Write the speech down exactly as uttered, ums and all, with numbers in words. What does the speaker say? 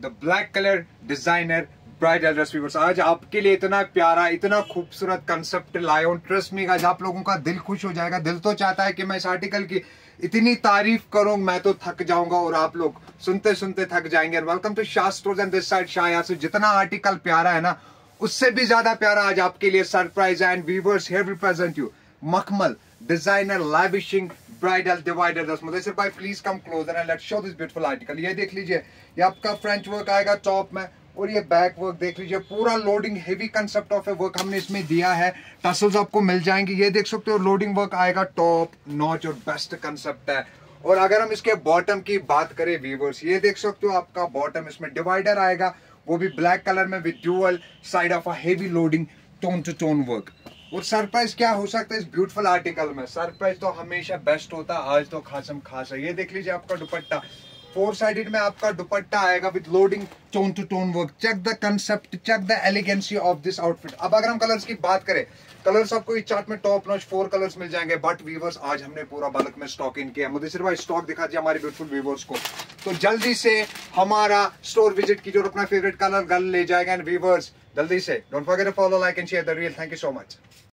The black colour designer bridal dress viewers. आज आपके लिए इतना प्यारा, इतना खूबसूरत कंसेप्ट लाया हूं, ट्रस्ट मी गाइस, आप लोगों का दिल खुश हो जाएगा। दिल तो चाहता है कि मैं इस आर्टिकल की इतनी तारीफ करूं, मैं तो थक जाऊंगा और आप लोग सुनते सुनते थक जाएंगे। Welcome to Shah stores and this side Shah. यहाँ से जितना आर्टिकल प्यारा है ना, उससे भी ज्यादा प्यारा आज आपके लिए सरप्राइज है। And viewers, here we present you मखमल designer lavishing bridal divider dress. Mudassir भाई please come closer and let's show this beautiful article. ये देख लीजिए, ये आपका फ्रेंच वर्क आएगा टॉप में और ये बैक वर्क देख लीजिए, पूरा loading heavy concept of work हमने इसमें दिया है। टसल्स आपको मिल जाएंगे, ये देख सकते हो, लोडिंग वर्क आएगा टॉप नॉच और बेस्ट कंसेप्ट है। और अगर हम इसके बॉटम की बात करें व्यूअर्स, ये देख सकते हो आपका बॉटम इसमें डिवाइडर आएगा, वो भी ब्लैक कलर में with dual side of a heavy loading tone two tone work. और सरप्राइज क्या हो सकता है इस ब्यूटीफुल आर्टिकल में? सरप्राइज तो हमेशा बेस्ट होता है, आज तो खासम खास है। ये देख लीजिए आपका दुपट्टा फोर साइडेड में आपका दुपट्टा आएगा with loading tone two tone work. Check the concept, check the elegancy of this outfit. अब अगर हम कलर्स की बात करें, कलर्स आपको इस चार्ट में टॉप नॉच फोर कलर्स मिल जाएंगे, बट व्यूअर्स आज हमने पूरा बल्क में स्टॉक इन किया। मुदस्सिर भाई स्टॉक दिखा दिया हमारे ब्यूटीफुल व्यूअर्स को, तो जल्दी से हमारा स्टोर विजिट कीजिए और अपना फेवरेट कलर गल ले जाएगा। एंड व्यूअर्स जल्दी से don't forget to follow, like and share the reel. Thank you so much.